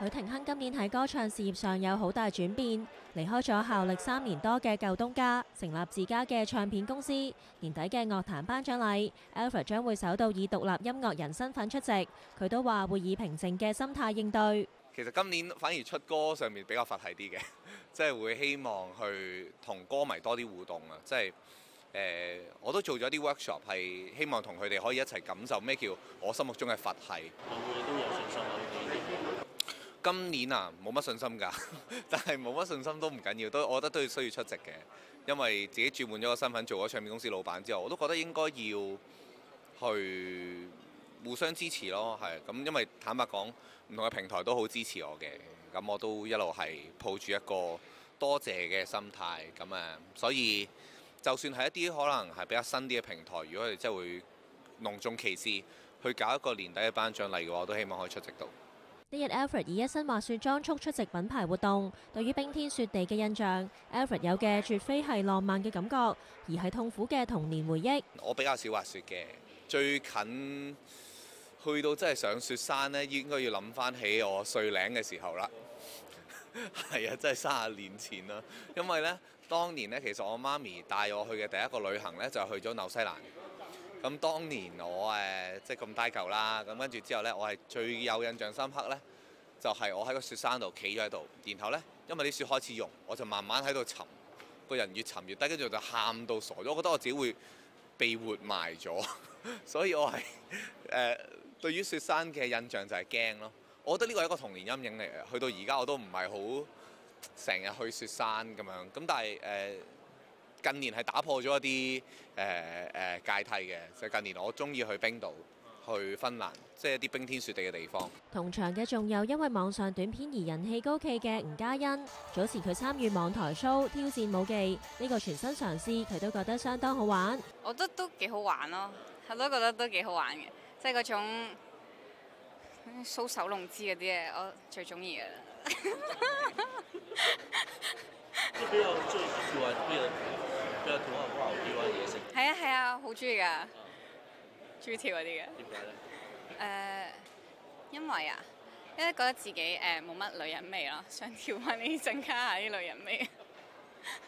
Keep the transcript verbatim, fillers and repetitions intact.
許廷鏗今年喺歌唱事業上有好大轉變，離開咗效力三年多嘅舊東家，成立自家嘅唱片公司。年底嘅樂壇頒獎禮 ，Alfred 將會首度以獨立音樂人身份出席。佢都話會以平靜嘅心態應對。 其實今年反而出歌上面比較佛系啲嘅，即係會希望去同歌迷多啲互動啊！即係誒、呃，我都做咗啲 workshop，係希望同佢哋可以一齊感受咩叫我心目中嘅佛系。 會唔會都有信心啊？ 今年啊，冇乜信心㗎，但係冇乜信心都唔緊要，都我覺得都要需要出席嘅，因為自己轉換咗個身份，做咗唱片公司老闆之後，我都覺得應該要去互相支持咯，係咁，因為坦白講，唔同嘅平台都好支持我嘅，咁我都一路係抱住一個多謝嘅心態，咁啊，所以就算係一啲可能係比較新啲嘅平台，如果佢哋真係會隆重其事去搞一個年底嘅頒獎禮嘅話，我都希望可以出席到。 呢日 Alfred 以一身滑雪裝束出席品牌活動，對於冰天雪地嘅印象 ，Alfred 有嘅絕非係浪漫嘅感覺，而係痛苦嘅童年回憶。 我比較少滑雪嘅，最近去到真係上雪山呢，應該要諗翻起我歲零嘅時候啦。係啊，真係三十年前啦。因為呢，當年呢，其實我媽咪帶我去嘅第一個旅行呢，就係去咗紐西蘭。咁當年我誒即係咁低嚿啦，咁跟住之後呢，我係最有印象深刻呢，就係我喺個雪山度企咗喺度，然後呢，因為啲雪開始融，我就慢慢喺度沉，個人越沉越低，跟住就喊到傻咗，我覺得我自己會被活埋咗，所以我係誒、呃、對於雪山嘅印象就係驚咯。我覺得呢個係一個童年陰影嚟嘅，去到而家我都唔係好成日去雪山咁樣，咁但係誒。呃近年係打破咗一啲誒誒階梯嘅，就近年我中意去冰島、去芬蘭，即係一啲冰天雪地嘅地方。 同場嘅仲有因為網上短片而人氣高企嘅吳嘉欣，早前佢參與網台 show 挑戰舞技，呢個全新嘗試佢都覺得相當好玩。 我覺得都幾好玩咯，我都覺得都幾好玩嘅，即係嗰種搔首弄姿嗰啲嘢，我最中意嘅啦。 即係比較中意跳下邊個比較跳下花蝴蝶或者嘢食。 係啊係啊，好中意㗎，中意跳嗰啲嘅。 點解咧？ 誒，因為啊，因為覺得自己誒冇乜女人味咯，想跳翻啲增加下啲女人味。